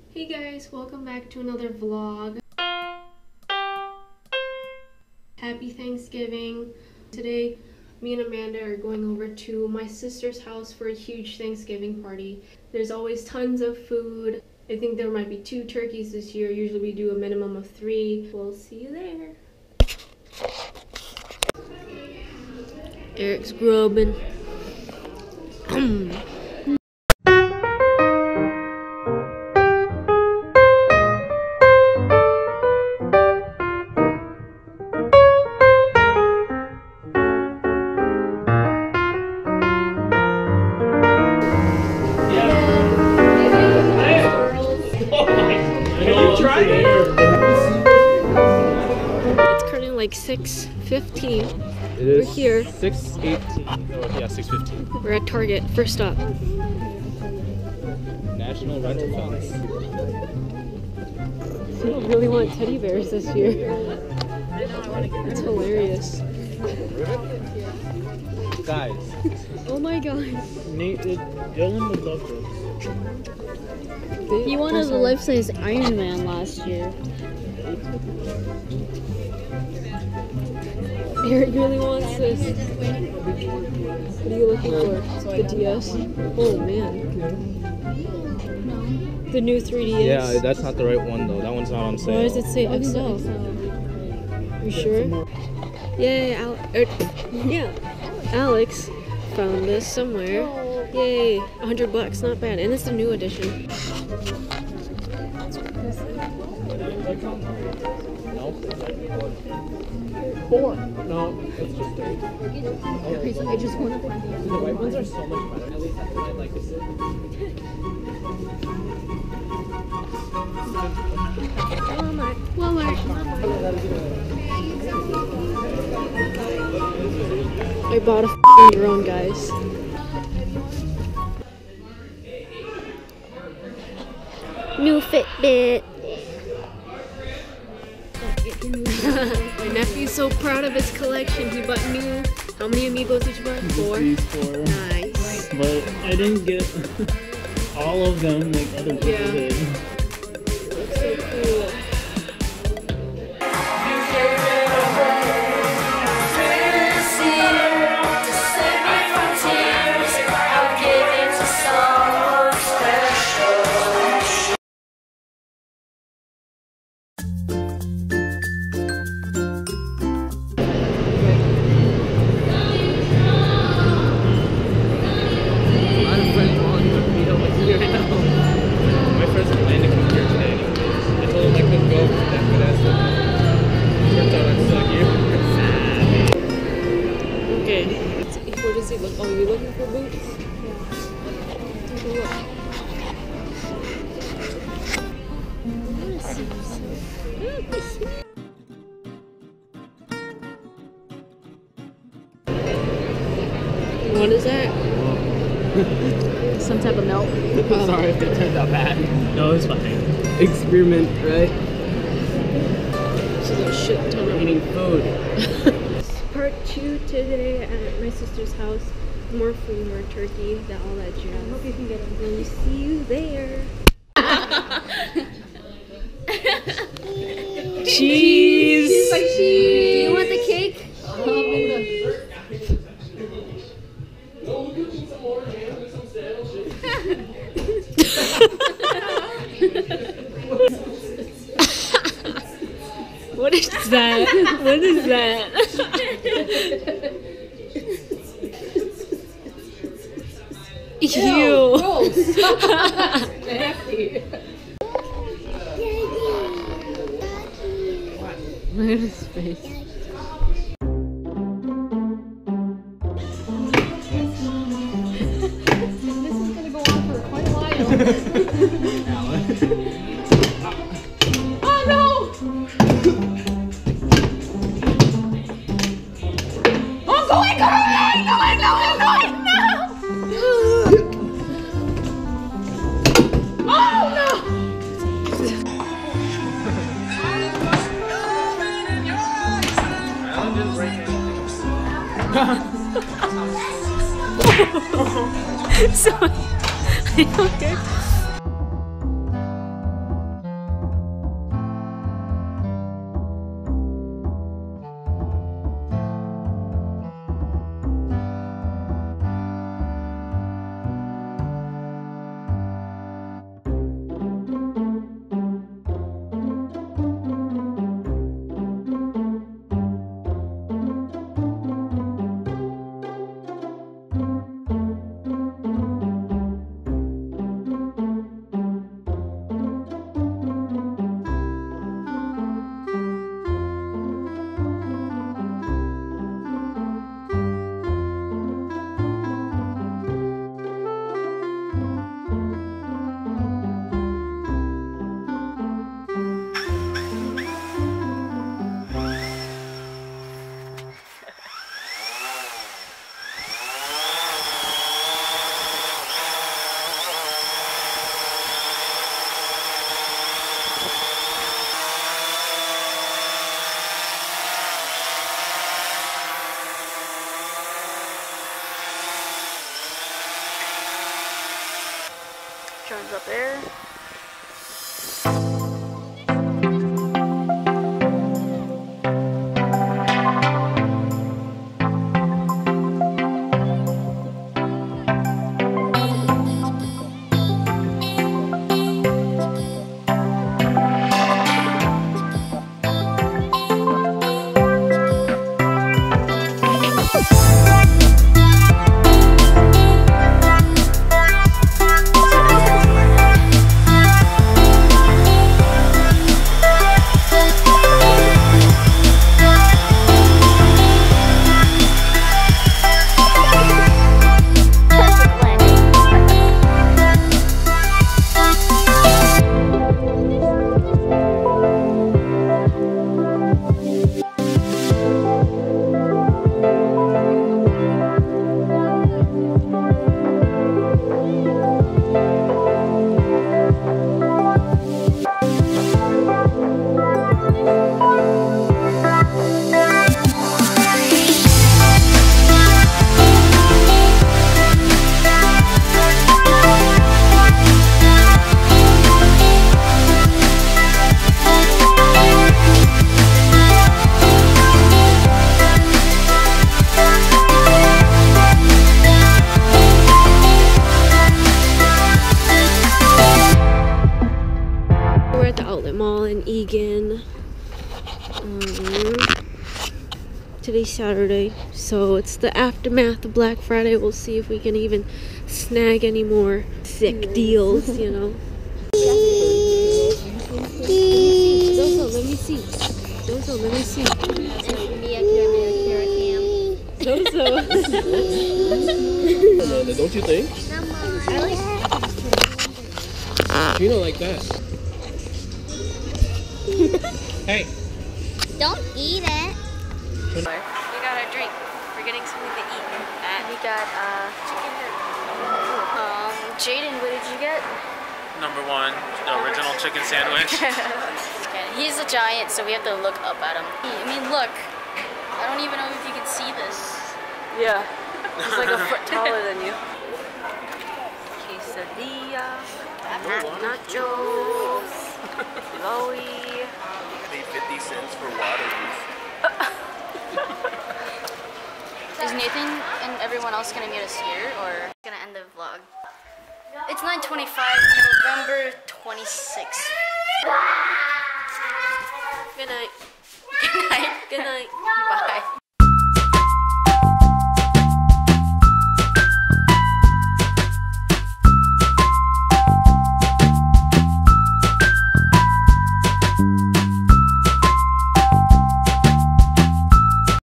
Hey guys, welcome back to another vlog. Happy Thanksgiving. Today, me and Amanda are going over to my sister's house for a huge Thanksgiving party. There's always tons of food. I think there might be 2 turkeys this year. Usually we do a minimum of 3. We'll see you there. Eric's grubbing. It's currently like 6:15. It is. We're here. 6:18. Oh, yeah, 6:15. We're at Target. First stop. National Rental Funds. People really want teddy bears this year. It's hilarious. Guys. Oh my god. Nate, Dylan would love this. He wanted a life-size Iron Man last year. Eric really wants this. What are you looking for? The DS? Oh man. The new 3DS? Yeah, that's not the right one though. That one's not on sale. Why does it say XL? You sure? Yay, yeah. Alex found this somewhere. Yay, $100, not bad. And it's the new edition. No? 4. No, it's just 3. I just want The white ones are so much better. At least I like this. Walmart. I bought a drone, guys. New Fitbit. My nephew's so proud of his collection. He bought new. How many Amigos did you buy? 4? These 4. Nice. But I didn't get all of them like other people did. Looks so cool. Where does he look? Oh, you're looking for boots? Yeah. Take a look. What is that? Some type of milk. Sorry if it turned out bad. No, it's fine. Experiment, right? This is a shit ton of Eating food. Part 2 today at my sister's house. More food, more turkey, all that jazz. I hope you can get it. We'll see you there. Cheese! He's like, cheese! Do you want the cake? What is that? What is that? Ew. Gross. Nasty. Look at his face. This is gonna go on for quite a while. Oh no! I'm going! Oh no! So, I don't care. Mall in Egan. Today's Saturday, so it's the aftermath of Black Friday. We'll see if we can even snag any more sick deals, you know. Zozo, let me see. Zozo, let me see. Zozo. Don't you think? You don't like that. Hey. Don't eat it. We got our drink. We're getting something to eat. We got chicken. Jaden, what did you get? Number one, the original chicken sandwich. He's a giant, so we have to look up at him. I mean, look. I don't even know if you can see this. Yeah. He's like a foot taller than you. Quesadilla. Nachos. Chloe. Pay 50 cents for water. Is Nathan and everyone else gonna meet us here, or gonna end the vlog? It's 9:25, November 26th. Good night. Good night. Good night. Bye.